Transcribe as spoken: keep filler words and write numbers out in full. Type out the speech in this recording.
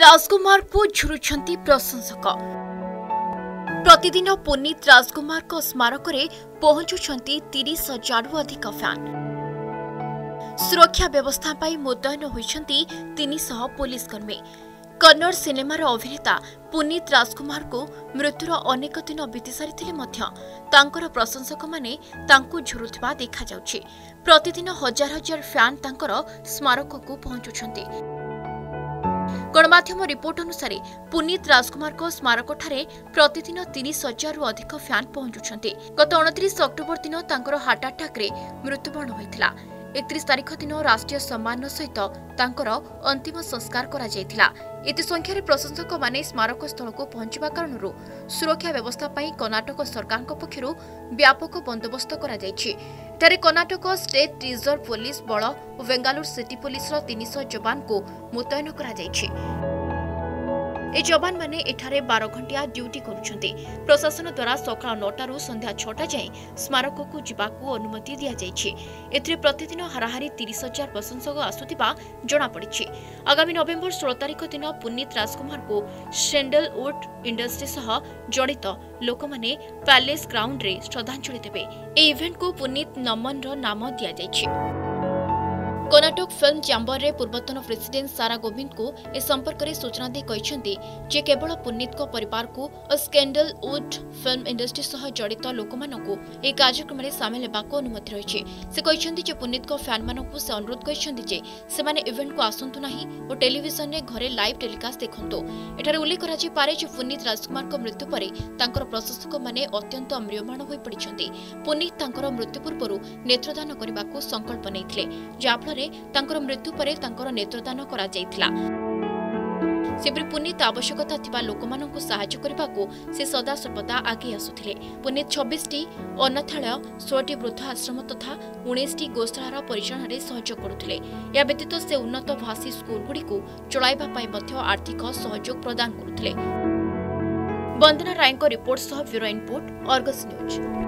राजकुमार को झुरुछंती प्रशंसक। प्रतिदिन पुनीत राजकुमार को स्मारक रे पहुंचुछंती तीस हजार अधिक फैन। सुरक्षा व्यवस्था पाई मुतयन होइछंती तीन सौ पुलिस कर्मी। कन्नड़ सिनेमार अभिनेता पुनीत राजकुमार को मृत्युर अनेक दिन बीती सारी तांकर प्रशंसक माने तांकु झुरुथिबा देखा जाउछि। प्रतिदिन हजार हजार फैन तांकर स्मारक को पहुंचुछंती। गणमाध्यम रिपोर्ट अनुसार पुनीत राजकुमार को स्मारक ठारे प्रतिदिन तीस हजार अधिक फैन पहुंचुछंती। गत उनतीस अक्टोबर दिन तांकर हार्ट अटैक रे मृत्युवरण होइथिला। एकतीस तारीख दिन राष्ट्रीय सम्मान सहित तांकर अंतिम संस्कार करा जायथिला। एते संख्यार प्रशंसक माने स्मारक स्थल को पहुंचवा कारणरू सुरक्षा व्यवस्था पाई कर्नाटक सरकार पक्षरु व्यापक बंदोबस्त करा जायछि। एठारे कर्नाटक स्टेट रिजर्व पुलिस बल और बेंगालुरु सिटी पुलिस रो तीन सौ जवान को मुतयन करा जायछि। ए जवान माने एठारे बारह घंटिया ड्यूटी करुछंती। प्रशासन द्वारा सकाळ नौटा रु संध्या छटा जाए स्मारक को जिबाकू अनुमति दिया जायछि। एथिरे प्रतिदिन हाराहारी तीस हजार प्रशंसक आसुथिबा जणा पड़िछि। आगामी नवेम्बर सोलह तारीख दिन पुनीत राजकुमार को सैंडलवुड इंडस्ट्री सह जड़ित लोक माने पैलेस ग्राउंड रे श्रद्धांजलि देबे। ए इवेंट को पुनीत नमन रो नाम दिया जायछि। कर्नाटक फिल्म चैम्बर रे पूर्वतन प्रेसिडेंट सारा गोविंद को ए संपर्क में सूचना दे कहिसेंती जे केवल पुनीत को परिवार को और सैंडलवुड फिल्म इंडस्ट्री सह जड़ित लोक मानकु ए कार्यक्रम में शामिल हेबाको अनुमति रहिछि। से कहिसेंती जे पुनीत को फैन मानकु से अनुरोध कहिसेंती जे से माने इवेंट को आसंतु नाही और टेलीविजन रे घरे लाइव टेलीकास्ट देखंतो। एठारे उल्लेख करा जे पारे जे पुनीत राजकुमार को मृत्यु परे तांकर प्रशंसक माने अत्यंत म्रियमाण होई पड़िछंती। पुनीत तांकर मृत्यु पूर्व नेत्रदान करबाको संकल्प नैथिले, जाफल तांकर मृत्यु परे तांकर नेत्रदान करा जायथिला। सेपरि पुनीत आवश्यकता थिबा लोकमानंकु सहायता करबाको से सदा सर्वदा आगे आसुथिले। पुनीत छब्बीस टी अनाथालय, सोलह टी वृद्ध आश्रम तथा उन्नीस टी गोशाळार परिचालन रे सहयोग करुथिले। या व्यतीत से उन्नत भाषी स्कूल गुडीको चलाइबा पई मध्य आर्थिक सहयोग प्रदान करुथिले। वंदना रायको रिपोर्ट सह ब्यूरो इनपुट अर्गस न्यूज।